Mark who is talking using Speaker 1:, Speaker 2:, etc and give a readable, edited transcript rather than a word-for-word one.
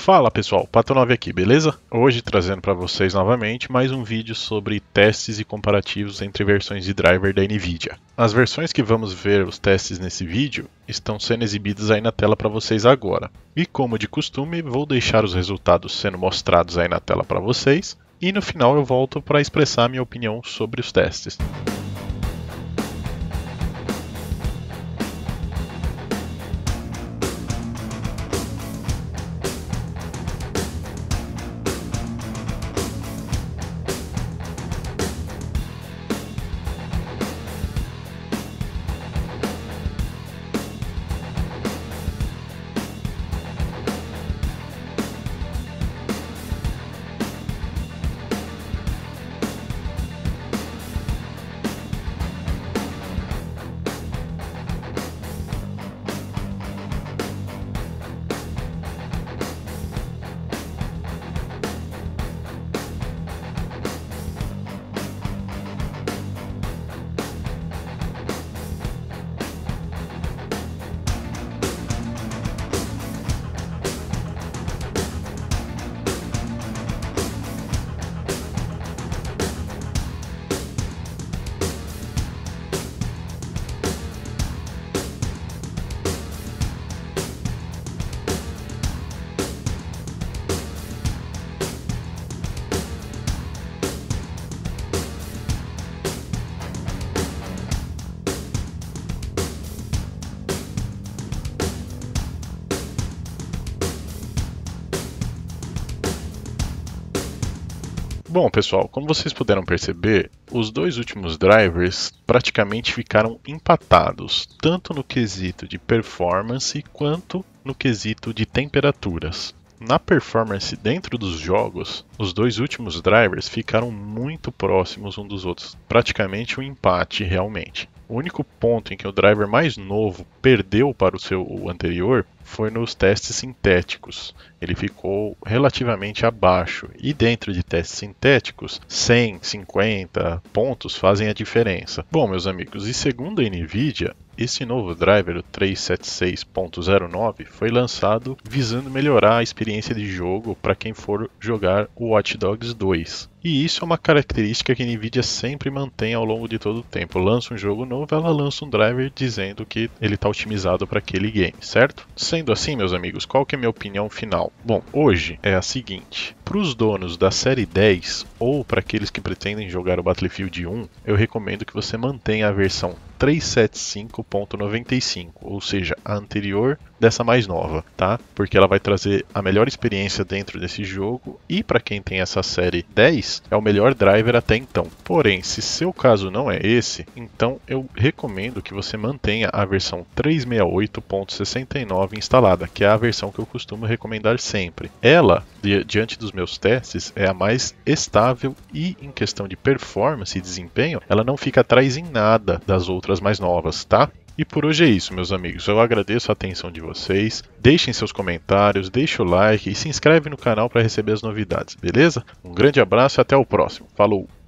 Speaker 1: Fala pessoal, Pato9 aqui, beleza? Hoje trazendo para vocês novamente mais um vídeo sobre testes e comparativos entre versões de driver da NVIDIA. As versões que vamos ver os testes nesse vídeo estão sendo exibidas aí na tela para vocês agora. E como de costume, vou deixar os resultados sendo mostrados aí na tela para vocês e no final eu volto para expressar minha opinião sobre os testes. Bom pessoal, como vocês puderam perceber, os dois últimos drivers praticamente ficaram empatados, tanto no quesito de performance quanto no quesito de temperaturas. Na performance dentro dos jogos, os dois últimos drivers ficaram muito próximos um dos outros, praticamente um empate realmente. O único ponto em que o driver mais novo perdeu para o seu anterior foi nos testes sintéticos. Ele ficou relativamente abaixo. E dentro de testes sintéticos, 100, 50 pontos fazem a diferença. Bom, meus amigos, e segundo a NVIDIA, esse novo driver, o 376.09, foi lançado visando melhorar a experiência de jogo para quem for jogar o Watch Dogs 2. E isso é uma característica que a NVIDIA sempre mantém ao longo de todo o tempo. Lança um jogo novo, ela lança um driver dizendo que ele está otimizado para aquele game, certo? Sendo assim, meus amigos, qual que é a minha opinião final? Bom, hoje é a seguinte. Para os donos da série 10 ou para aqueles que pretendem jogar o Battlefield 1, eu recomendo que você mantenha a versão 375.95, ou seja, a anterior dessa mais nova, tá? Porque ela vai trazer a melhor experiência dentro desse jogo e para quem tem essa série 10, é o melhor driver até então. Porém, se seu caso não é esse, então eu recomendo que você mantenha a versão 368.69 instalada, que é a versão que eu costumo recomendar sempre. Ela, diante dos meus testes, é a mais estável e em questão de performance e desempenho, ela não fica atrás em nada das outras mais novas, tá? E por hoje é isso, meus amigos. Eu agradeço a atenção de vocês. Deixem seus comentários, deixem o like e se inscreve no canal para receber as novidades, beleza? Um grande abraço e até o próximo. Falou!